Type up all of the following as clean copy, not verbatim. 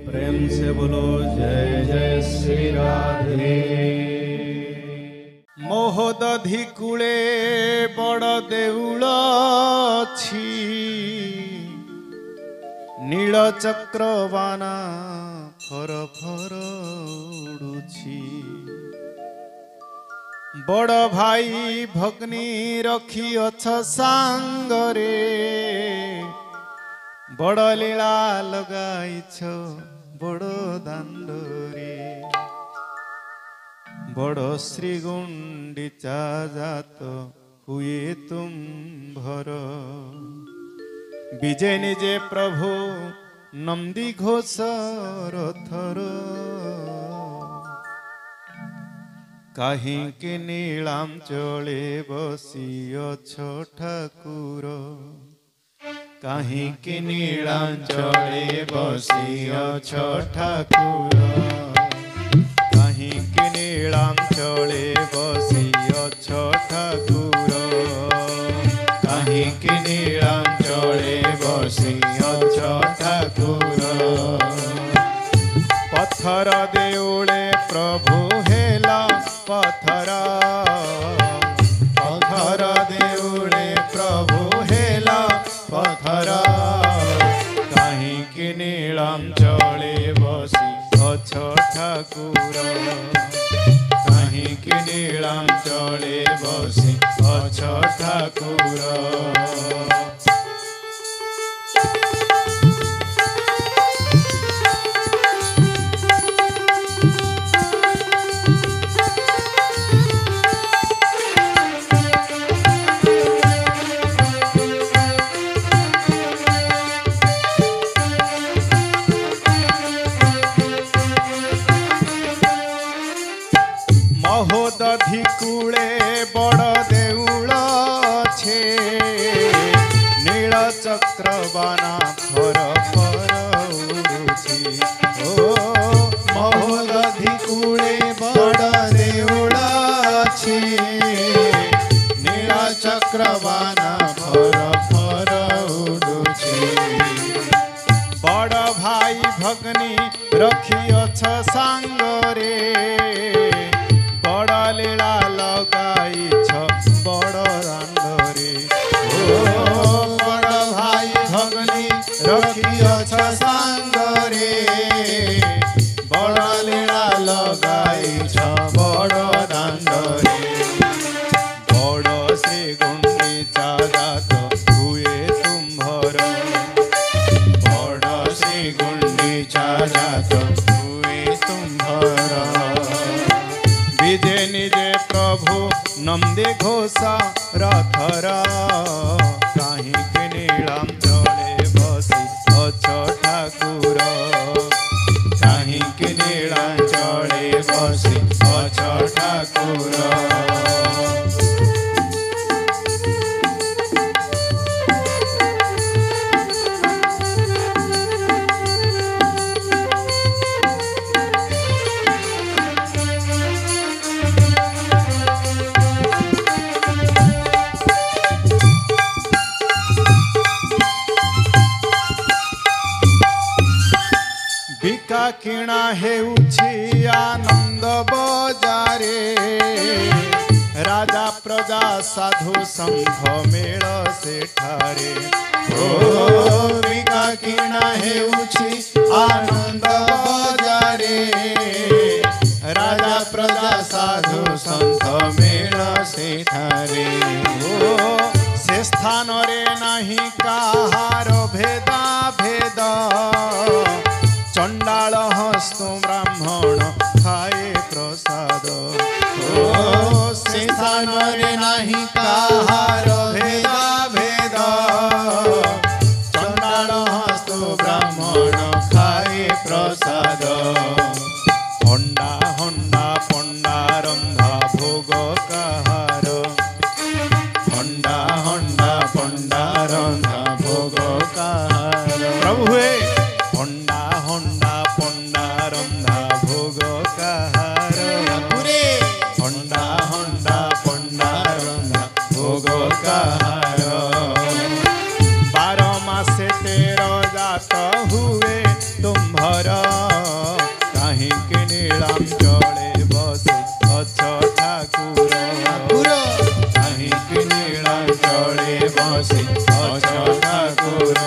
प्रेम से बोलो जय जय श्री राधे। मोह दधि कूले बड़ देउल अछि, नील चक्रबाना फर फर उड़ुछि। बड़ भाई भग्नी रखी अछ सांगरे, बड़ लीला लगाइछ बड़ दांडरे। बड़ श्री गुंडीचा जात हुए तुम्भर, विजय निजे प्रभु नंदी घोष रथर। काहिंकी नीलांचले बसिअछ ठाकुर, काहिंकी नीलांचले बसिअछ ठाकुर। काहिंकी नीलांचले बसिअछ ठाकुर, काहिंकी नीलांचले बसिअछ ठाकुर। पत्थर देउले प्रभु हेला पत्थर, पत्थर देउले प्रभु हेला पत्थर। काहिंकी नीलांचले बसिअछ ठाकुर, काहिंकी नीलांचले बसिअछ ठाकुर। दधि कूले बड़ देउल छे, नील चक्रबाना फर फर उड़ुछि। ओ महो दधि कूले बड़ देउल छे, नील चक्रबाना फर फर उड़ुछि। बड़ भाई भग्नी रखिअछ सांगरे, बड़ लीला लगाइछ बड़ दांडरे। ओ बड़ भाई भग्नी रखिअछ सांगरे, बड़ लीला लगाइछ बड़ दांडरे। बड़ श्री गुंडीचा जात हुए तुम्भर, बड़ श्री गुंडीचा जात हुए तुम्भर। विजय निजे प्रभु नंदी घोष रथर, काहिंकी नीलांचले बसिअछ ठाकुर, काहिंकी नीलांचले बसिअछ ठाकुर। बिका किणा हेउछि आनंद बजारे, राजा प्रजा साधु संघ मेल सेठारे। ओ बिका किणा हेउछि आनंद बजारे, राजा प्रजा साधु संघ मेल सेठारे। ओ से स्थान रे नहीं काहार भेदा भेद, चंडाल हस्तु ब्राह्मण खाए प्रसाद। ओ से स्थान रे नहीं काहार भेदा भेद, चंडाल हस्तु ब्राह्मण खाए प्रसाद। हंडा हंडा पंडा रंधा भोग काहार, हंडा हंडा पंडा रंधा भोग काहार। प्रभु हे हंडा हंडा पंडा रंधा भोग काहार, हंडा हंडा पंडा रंधा भोग काहार। 12 मासे 13 जात हुए तुम्भर, भूपर काहींकि नीलांचले बसे अछ ठाकुर काहींकि नीलांचले बसे अछ ठाकुर।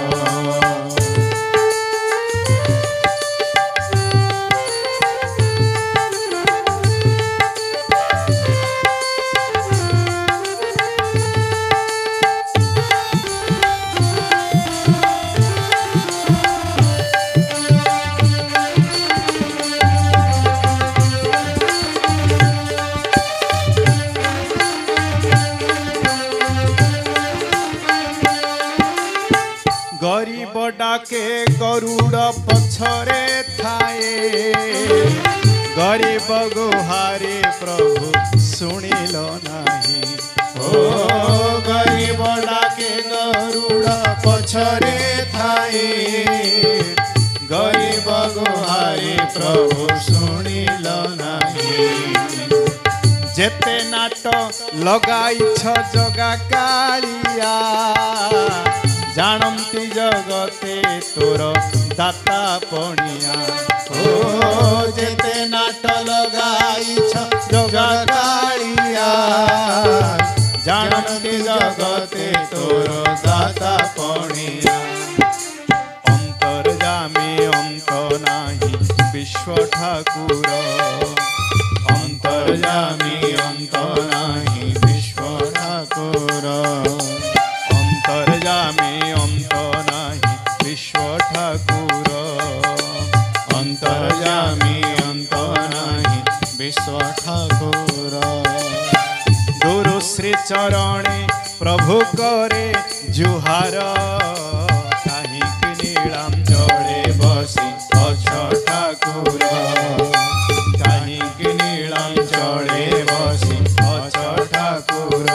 गरीब डाके गरुड़ पछरे थाए गरीब गुहारे प्रभु सुनिल नाही। ओ गरीब डाके गरुड़ पछरे थाए गरीब गुहारे प्रभु सुनिल नाही। जेते नाट लगाइछ जगा कालिया जानती जगते तोर दाता पणिया। ओ जेते नाट लगाइछ जगा कालिया जानती जगते तोर दाता पणिया। अंतर्जामी अंत नाही विश्व ठाकुर अंतर्जामी अंत नाही विश्व ठाकुर अंतर्जामी अंत नाही विश्व ठाकुर अंतर्जामी अंत नाही विश्व ठाकुर। गुरु श्री चरणे प्रभु करे जुहार काहींकि नीलांचले बसी अछ ठाकुर काहींकि नीलांचले बसी अछ ठाकुर।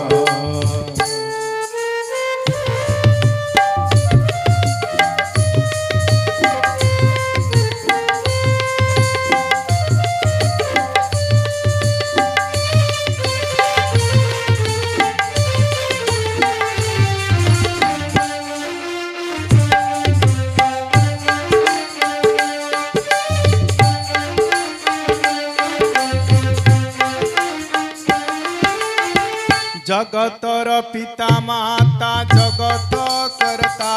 जगतर पिता माता जगत करता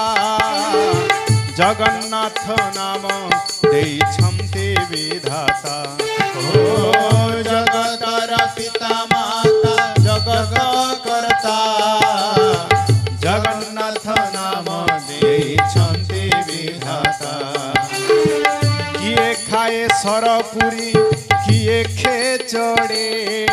जगन्नाथ नाम देइछन्ति विधाता। ओ जगतर पिता माता जगत करता जगन्नाथ नाम देइछन्ति विधाता। किए खाए सरपुरी किए खेचड़े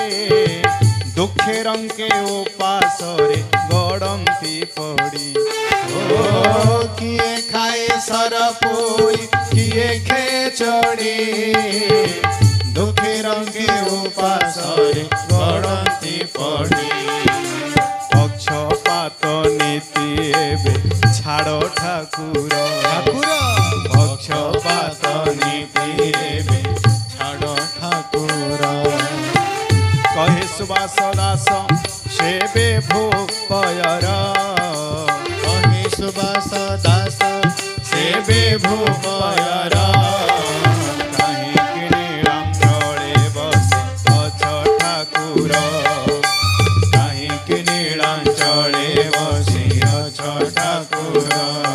दुखे रंगे उपासरे गड़ंती पड़ी। ओ किए खाए सरपुरी किए खेचड़ी दुखे रंगे उपासरे गड़ंती पड़ी। पक्षपात नीति एबे छाड़ ठाकुर ठाकुर पक्षपात नीति एबे छाड़ ठाकुर। कहे सुबास दास सेबे भूपयर कहे सुबास दास सेबे भूपयर काहींकि नीलांचले बसे अछ ठाकुर काहींकि नीलांचले बसे अछ ठाकुर।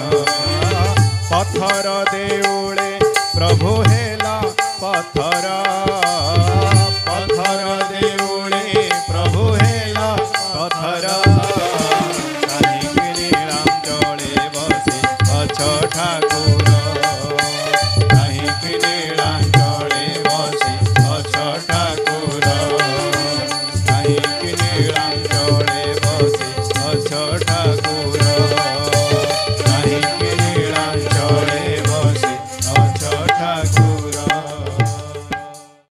पत्थर देउळे प्रभु हेला पत्थर पत्थर देउळे प्रभु हेला पत्थर काहींकि नीलांचले बसे अछ ठाकुर काहींकि नीलांचले बसे अछ ठाकुर काहींकि नीलांचले बसे अछ ठाकुर।